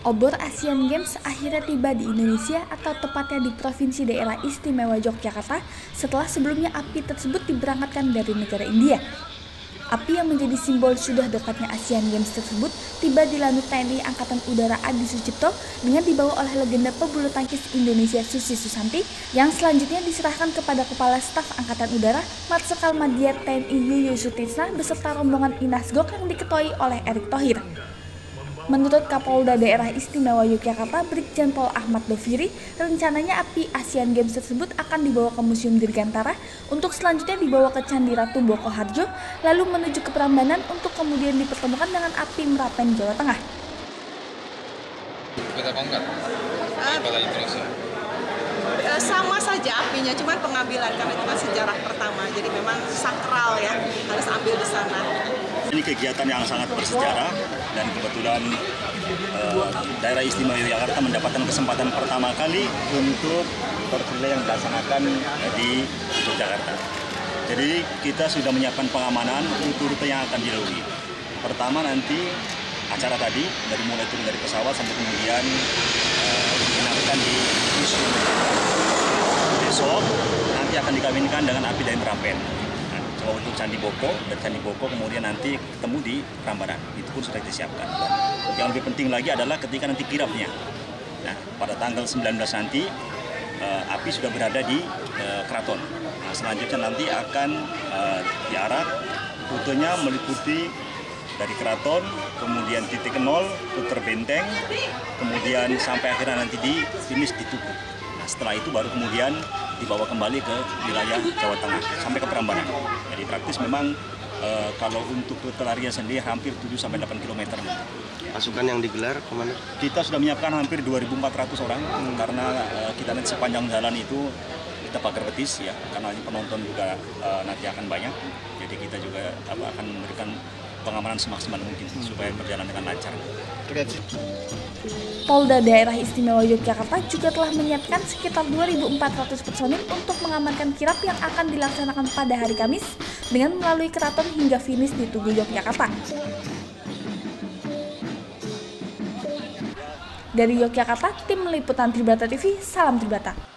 Obor Asian Games akhirnya tiba di Indonesia atau tepatnya di Provinsi Daerah Istimewa Yogyakarta setelah sebelumnya api tersebut diberangkatkan dari negara India. Api yang menjadi simbol sudah dekatnya Asian Games tersebut tiba di Lanut TNI Angkatan Udara Adi Sucipto dengan dibawa oleh legenda pebulu tangkis Indonesia Susi Susanti yang selanjutnya diserahkan kepada Kepala Staf Angkatan Udara Marsikal Madia TNI Yuyu Sutisna beserta rombongan Inasgok yang diketuai oleh Erick Thohir. Menurut Kapolda Daerah Istimewa Yogyakarta Brigjen Pol Ahmad Doviri, rencananya api Asian Games tersebut akan dibawa ke Museum Dirgantara untuk selanjutnya dibawa ke Candi Ratu Boko Harjo, lalu menuju ke Prambanan untuk kemudian dipertemukan dengan api Merapen, Jawa Tengah. Kita bongkar Kota Indonesia. Sama saja apinya, cuman pengambilan karena itu kan sejarah pertama, jadi memang sakral ya, harus ambil di sana. Ini kegiatan yang sangat bersejarah dan kebetulan Daerah Istimewa Yogyakarta mendapatkan kesempatan pertama kali untuk berkelay yang dilaksanakan di Yogyakarta. Jadi kita sudah menyiapkan pengamanan rute-rute yang akan dilalui. Pertama nanti acara tadi dari mulai turun dari pesawat sampai kemudian dilakukan di museum. Besok nanti akan dikawinkan dengan api dari Merapen. Untuk Candi Boko dan Candi Boko kemudian nanti ketemu di Prambanan, itu pun sudah disiapkan. Yang lebih penting lagi adalah ketika nanti kirapnya. Nah, pada tanggal 19 nanti api sudah berada di keraton. Nah, selanjutnya nanti akan diarak, rutenya meliputi dari keraton, kemudian titik 0, puter benteng, kemudian sampai akhirnya nanti di finish di Tugu. Nah, setelah itu baru kemudian dibawa kembali ke wilayah Jawa Tengah sampai ke Prambanan. Jadi praktis memang kalau untuk rute larian sendiri hampir 7-8 km. Pasukan yang digelar kemana? Kita sudah menyiapkan hampir 2.400 orang karena kita nanti sepanjang jalan itu kita pagar betis ya, karena penonton juga nanti akan banyak. Jadi kita juga akan memberikan pengamanan semaksimal mungkin supaya berjalan dengan lancar. Polda Daerah Istimewa Yogyakarta juga telah menyiapkan sekitar 2.400 personil untuk mengamankan kirap yang akan dilaksanakan pada hari Kamis dengan melalui keraton hingga finish di Tugu Yogyakarta. Dari Yogyakarta, tim liputan Tribata TV, salam Tribata.